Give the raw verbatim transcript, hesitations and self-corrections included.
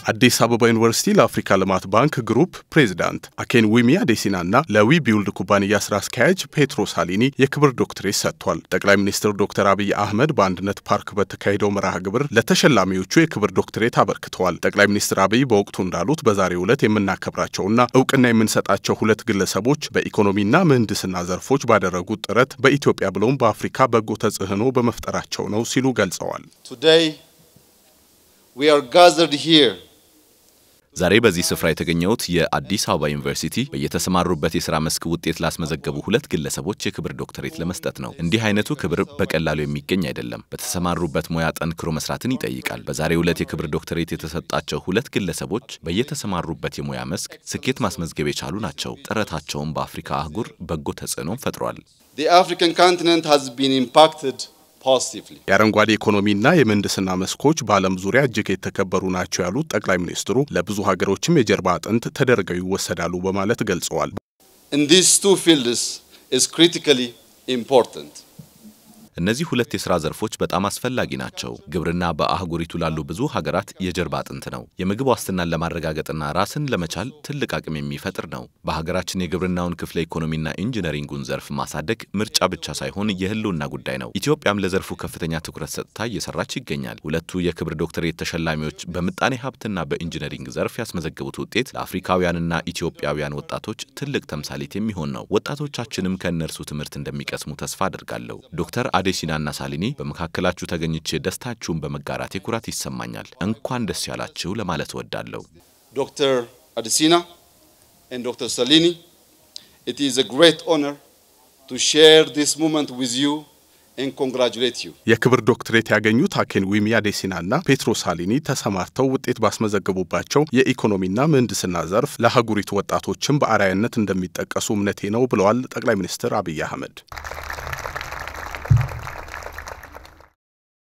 አዲስ አበባ ዩኒቨርሲቲ ለአፍሪካ ልማት ባንክ ግሩፕ ፕሬዝዳንት አኬን ዊሚ አዴሲናና ለዊ ቢውልድ ኩባንያ ስራ አስኪያጅ ፔትሮ ሳሊኒ የክብር ዶክትሬት ሰጥቷል። ጠቅላይ ሚኒስትር ዶክተር አብይ አህመድ በአንድነት ፓርክ በተካሄደው መርሃ ግብር ለተሸላሚዎቹ የክብር ዶክትሬት አበርክተዋል። ጠቅላይ ሚኒስትር አብይ በወቅቱ እንዳሉት በዛሬው ዕለት የምናከብራቸውና እውቅና የምንሰጣቸው ሁለት ግለሰቦች በኢኮኖሚና ምህንድስና ዘርፎች ባደረጉት ጥረት በኢትዮጵያ ብለውም በአፍሪካ በጎ ተጽዕኖ በመፍጠራቸው ነው ሲሉ ገልጸዋል። Today we are gathered here ዛሬ በዚህ ስፍራ የተገኘውት የአዲስ አበባ ዩኒቨርሲቲ በየተሰማሩበት የሥራ መስክ ውጤት ላስመዘገቡ ሁለት ግለሰቦች የክብር ዶክትሬት ለመስጠት ነው። እንዲህ አይነቱ ክብር በቀላሉ የሚገኝ አይደለም። በተሰማሩበት ሙያ ጠንክሮ መስራትን ይጠይቃል። በዛሬው ዕለት የክብር ዶክትሬት የተሰጣቸው ሁለት ግለሰቦች በየተሰማሩበት የሙያ መስክ ስኬት ማስመዝገብ የቻሉ ናቸው። ጥረታቸውም በአፍሪካ አህጉር በጎ ተጽዕኖ ፈጥሯል። The African continent has been impacted positively. የአረንጓዴ ኢኮኖሚና የምህንድስና መስኮች በዓለም ዙሪያ እጅግ የተከበሩ ናቸው ያሉት ጠቅላይ ሚኒስትሩ ለብዙ ሀገሮችም የጀርባ አጥንት ተደርገው ይወሰዳሉ በማለት ገልጸዋል። In these two fields is critically important. እነዚህ ሁለት የሥራ ዘርፎች በጣም አስፈላጊ ናቸው። ግብርና በአህጉሪቱ ላሉ ብዙ ሀገራት የጀርባ አጥንት ነው። የምግብ ዋስትናን ለማረጋገጥና ራስን ለመቻል ትልቅ አቅም የሚፈጥር ነው። በሀገራችን የግብርናውን ክፍለ ኢኮኖሚና ኢንጂነሪንጉን ዘርፍ ማሳደግ ምርጫ ብቻ ሳይሆን የህልውና ጉዳይ ነው። ኢትዮጵያም ለዘርፉ ከፍተኛ ትኩረት ሰጥታ እየሰራች ይገኛል። ሁለቱ የክብር ዶክትሬት ተሸላሚዎች በምጣኔ ሀብትና በኢንጂነሪንግ ዘርፍ ያስመዘገቡት ውጤት ለአፍሪካውያንና ኢትዮጵያውያን ወጣቶች ትልቅ ተምሳሌት የሚሆን ነው። ወጣቶቻችንም ከእነርሱ ትምህርት እንደሚቀስሙ ተስፋ አደርጋለሁ። ዶክተር አዴሲናና ሳሊኒ በመካከላችሁ ተገኝቼ ደስታችሁን በመጋራት የኩራት ይሰማኛል። እንኳን ደስ ያላችሁ ለማለት ወዳለሁ። Doctor Adesina and Doctor Salini, it is a great honor to share this moment with you and congratulate you. የክብር ዶክትሬት ያገኙት አኬን ዊሚ አዴሲናና ፔትሮ ሳሊኒ ተሰማርተው ውጤት ባስመዘገቡባቸው የኢኮኖሚና ምህንድስና ዘርፍ ለሀገሪቱ ወጣቶችም በአርአያነት እንደሚጠቀሱ እምነቴ ነው ብለዋል ጠቅላይ ሚኒስትር አብይ አህመድ።